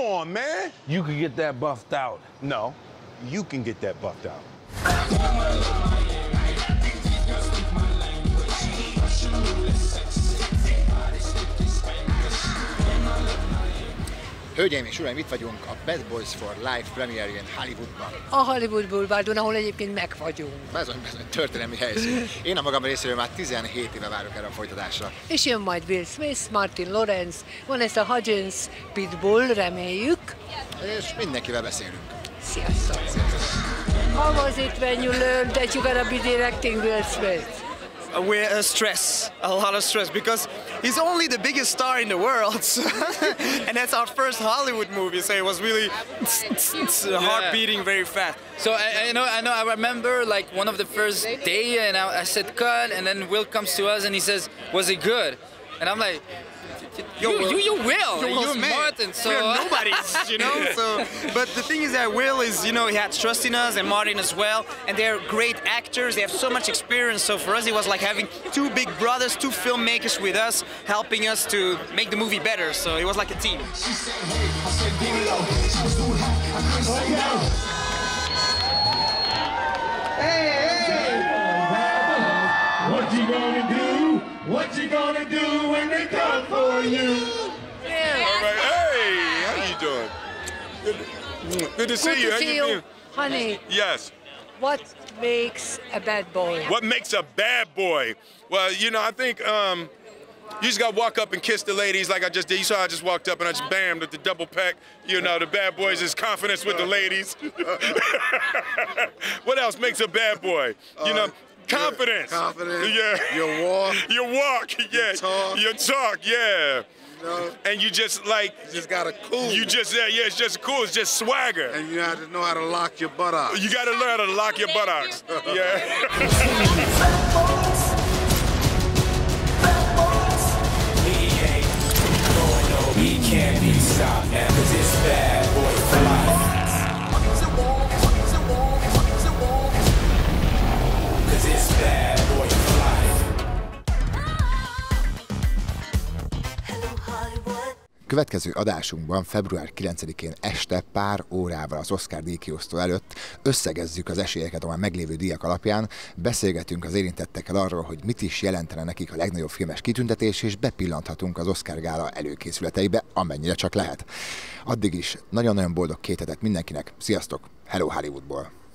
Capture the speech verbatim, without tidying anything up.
on, man. You can get that buffed out. No, you can get that buffed out. Hölgyeim és uraim, itt vagyunk a Bad Boys for Life premierjén Hollywoodban. A Hollywood Boulevardon, ahol egyébként meg vagyunk. Bizony, bizony, történelmi helyszín. Én a magam részéről már tizenhét éve várok erre a folytatásra. És jön majd Will Smith, Martin Lawrence, Vanessa Hudgens, Pitbull, reméljük. És mindenkivel beszélünk. Sziasztok! How was it when you learned that you gotta be directing Will Smith? We're uh, stress, a lot of stress, because he's only the biggest star in the world, so and that's our first Hollywood movie, so it was really heart beating very fast. So I, I know, I know, I remember like one of the first day, and I, I said cut, and then Will comes to us and he says, "Was it good?" And I'm like, You, you, you will. You You're man. Martin, so we're nobodies, you know. So, but the thing is that Will is, you know, he had trust in us, and Martin as well. And they're great actors. They have so much experience. So for us, it was like having two big brothers, two filmmakers with us, helping us to make the movie better. So it was like a team. Hey, hey! What you gonna do? What you gonna do when they come for you? Yeah. All right. Hey, how you doing? Good, good to see Good you. to How see you you, doing? honey. Yes. What makes a bad boy? What makes a bad boy? Well, you know, I think um, you just got to walk up and kiss the ladies like I just did. You saw I just walked up and I just bammed at the double peck. You know, the bad boys is confidence with the ladies. What else makes a bad boy? You know, confidence. Confidence. Yeah. Your walk. Your walk. Yeah. Your talk. Your talk. Yeah. You know, and you just like. You just got to cool. You just yeah, yeah. It's just cool. It's just swagger. And you have to know how to lock your buttocks. You got to learn how to lock your buttocks. Yeah. He can't be stopped now, cause it's bad boy for life. Cause it's bad boy for life. Következő adásunkban február kilencedikén este pár órával az Oscar díjkiosztó előtt összegezzük az esélyeket a már meglévő díjak alapján, beszélgetünk az érintettekkel arról, hogy mit is jelentene nekik a legnagyobb filmes kitüntetés, és bepillanthatunk az Oscar gála előkészületeibe, amennyire csak lehet. Addig is nagyon-nagyon boldog két hetet mindenkinek, sziasztok, Hello Hollywoodból!